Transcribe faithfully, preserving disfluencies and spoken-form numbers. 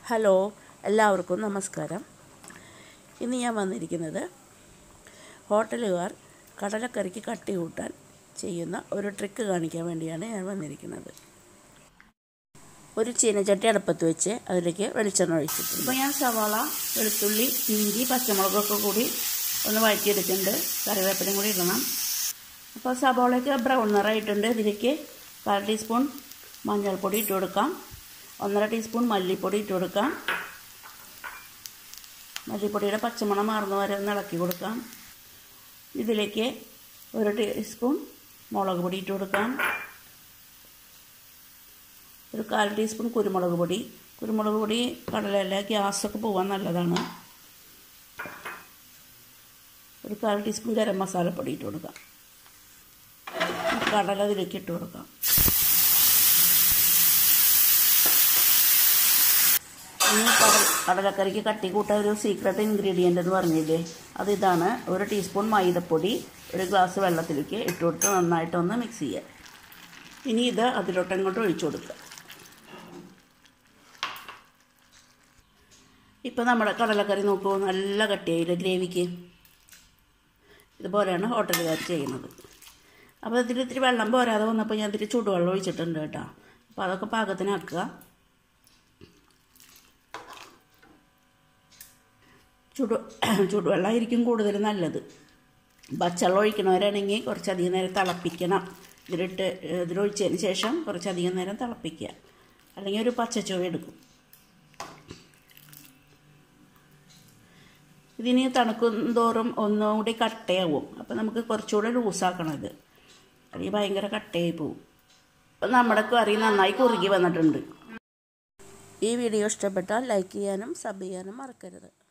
Hello, എല്ലാവർക്കും നമസ്കാരം. ഇന്ന് ഞാൻ വന്നിരിക്കുന്നത് ഹോട്ടലുകാർ കടലക്കറിക്ക് കട്ടി കൂട്ടാൻ ചെയ്യുന്ന ഒരു ട്രിക്ക് കാണിക്കാൻ വേണ്ടിയാണ് ഞാൻ വന്നിരിക്കുന്നത്. ഒരു ചീനച്ചട്ടി അടുപ്പത്ത് വെച്ച് അതിലേക്ക് വെളിച്ചെണ്ണ ഒഴിച്ചിട്ടുണ്ട്. ഇപ്പോൾ ഞാൻ സവാള, വെളുത്തുള്ളി, ഇഞ്ചി, പച്ചമുളകൊക്കെ കൂടി ഒന്ന് വഴറ്റിയെടുക്കുന്നുണ്ട്. കറിവേപ്പിലയും കൂടി ഇടണം. അപ്പോൾ സവാളയ്ക്ക് ബ്രൗൺ നിറമായിട്ടുണ്ട്. ഇതിലേക്ക് കാൽ ടീസ്പൂൺ മഞ്ഞൾപ്പൊടി ഇട്ട് കൊടുക്കാം. ഒന്നര ടീസ്പൂൺ മല്ലിപ്പൊടി ഇട്ട് കൊടുക്കാം. മല്ലിപ്പൊടിയുടെ പച്ചമണം മാറുന്ന വരെ ഒന്ന് ഇളക്കി കൊടുക്കാം. ഇതിലേക്ക് ഒരു ടീസ്പൂൺ മുളക് പൊടി ഇട്ട് കൊടുക്കാം. ഒരു കാൽ ടീസ്പൂൺ കുരുമുളക് പൊടി. കുരുമുളക് പൊടി കടലല്ല, ഗ്യാസൊക്കെ പോകാൻ നല്ലതാണ്. ഒരു കാൽ ടീസ്പൂൺ ഗരം മസാലപ്പൊടി ഇട്ട് കൊടുക്കാം. കടല ഇതിലേക്ക് ഇട്ട് കൊടുക്കാം. ഇനി കടൽ കടലക്കറിക്ക് കട്ടി കൂട്ടാൻ ഒരു സീക്രട്ട് ഇൻഗ്രീഡിയൻ്റ് എന്ന് പറഞ്ഞില്ലേ, അതിതാണ്. ഒരു ടീസ്പൂൺ മൈദപ്പൊടി ഒരു ഗ്ലാസ് വെള്ളത്തിലേക്ക് ഇട്ട് കൊടുത്ത് നന്നായിട്ടൊന്ന് മിക്സ് ചെയ്യുക. ഇനി ഇത് അതിലോട്ട് അങ്ങോട്ട് ഒഴിച്ചു കൊടുക്കുക. ഇപ്പോൾ നമ്മുടെ കടലക്കറി നോക്കൂ, നല്ല കട്ടിയായില്ല ഗ്രേവിക്ക്. ഇതുപോലെയാണ് ഹോട്ടലുകാർ ചെയ്യുന്നത്. അപ്പോൾ ഇതിൽ ഇത്തിരി വെള്ളം പോരാതെ വന്നപ്പോൾ ഞാൻ ഇത്തിരി ചൂടുവെള്ളം ഒഴിച്ചിട്ടുണ്ട് കേട്ടോ. അപ്പോൾ അതൊക്കെ പാകത്തിനാക്കുക. ചൂട് ചൂടുവെള്ളമായിരിക്കും കൂടുതൽ നല്ലത്. പച്ചവെള്ളം ഒഴിക്കണവരാണെങ്കിൽ കുറച്ചധികം നേരം തിളപ്പിക്കണം. ഇതിലിട്ട് ഇതിലൊഴിച്ചതിന് ശേഷം കുറച്ചധികം നേരം തിളപ്പിക്കുക, അല്ലെങ്കിൽ ഒരു പച്ചച്ചുവ എടുക്കും. ഇതിന് തണുക്കും തോറും ഒന്നും കൂടി കട്ടയാവും. അപ്പോൾ നമുക്ക് കുറച്ചുകൂടെ ലൂസാക്കണം ഇത്, അല്ലെങ്കിൽ ഭയങ്കര കട്ടയായി പോവും. അപ്പം നമ്മുടെ കറി നന്നായി കുറുകി വന്നിട്ടുണ്ട്. ഈ വീഡിയോ ഇഷ്ടപ്പെട്ടാൽ ലൈക്ക് ചെയ്യാനും സബ് ചെയ്യാനും മറക്കരുത്.